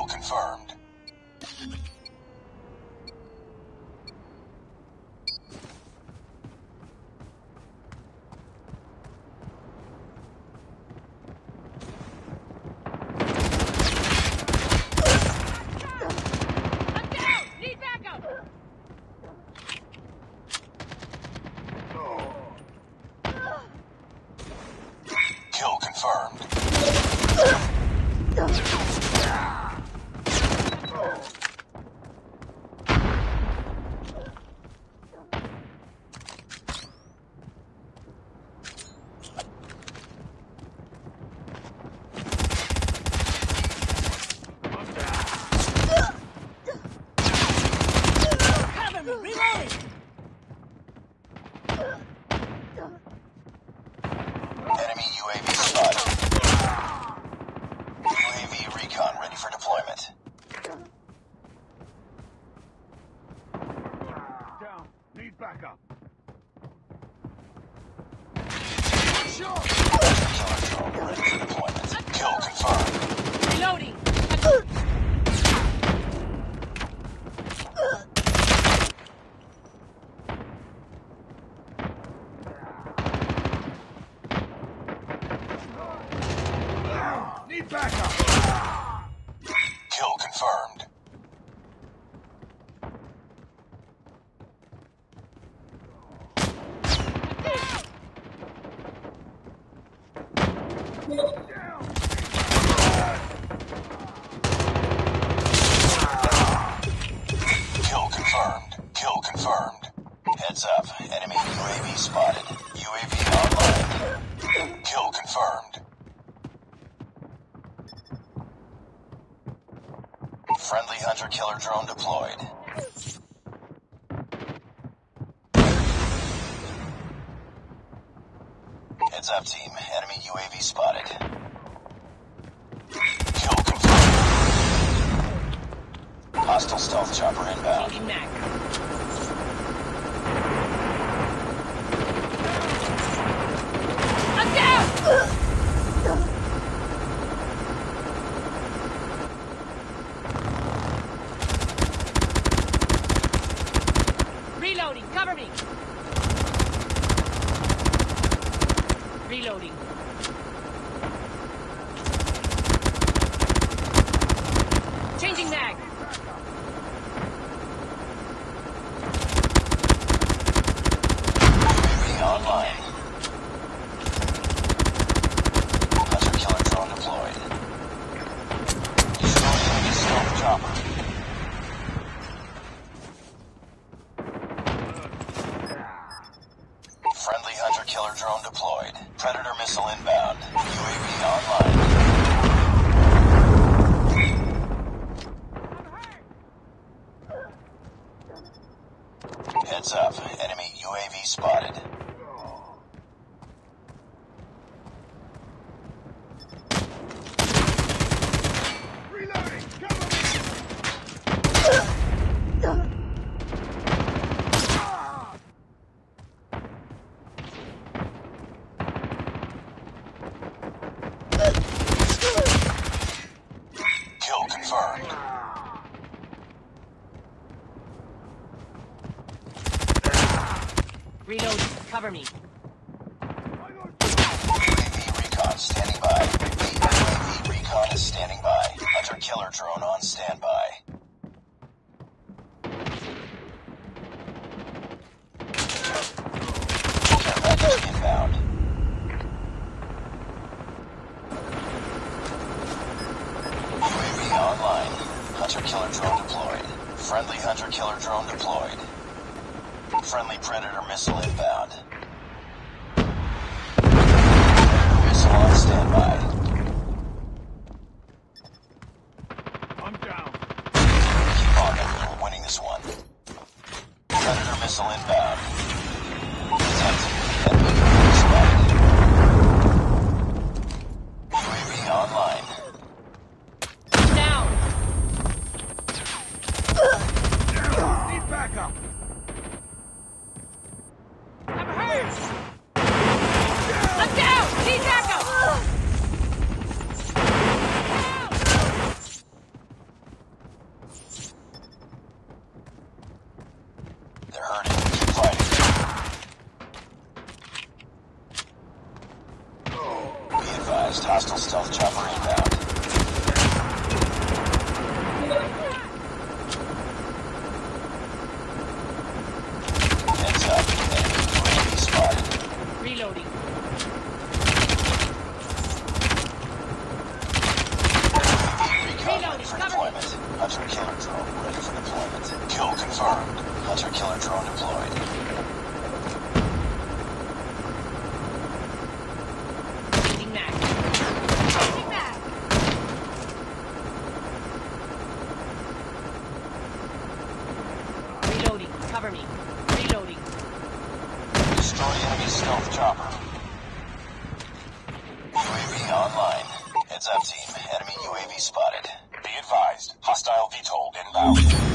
Kill confirmed. Kill confirmed. Enemy UAV spotted. UAV recon ready for deployment. Down. Need backup. Killer drone ready for deployment. Kill confirmed. Reloading. Need backup. Kill confirmed. Kill confirmed. Kill confirmed. Heads up. Enemy UAV spotted. UAV online. Kill confirmed. Friendly hunter-killer drone deployed. Heads up, team. Enemy UAV spotted. Kill confirmed. Hostile stealth chopper inbound. Changing mag. I'm down! Reloading, cover me! Reloading. Changing mag! UAV online. Hunter-killer drone deployed. Destroy enemy stealth chopper. Friendly hunter-killer drone deployed. Predator missile inbound. UAV online. Heads up. Enemy UAV spotted. Reloading. Cover me. Kill confirmed. Reloading, cover me. UAV recon standing by. UAV recon is standing by. Hunter-killer drone on standby. Care package inbound. UAV online. Hunter-killer drone deployed. Friendly hunter-killer drone deployed. Friendly Predator missile inbound. Predator missile on standby. I'm down. Keep on it. We're winning this one. Predator missile inbound. Detected. Enemy UAV spotted. UAV online. Down! Need backup. I'm hurt! I'm down! Need backup! Hunter killer drone ready for deployment. Kill confirmed. Hunter killer drone deployed. Changing mag. Changing mag. Reloading. Cover me. Reloading. Destroy enemy stealth chopper. UAV online. Heads up, team. Enemy UAV spotted. Be advised. Hostile VTOL inbound.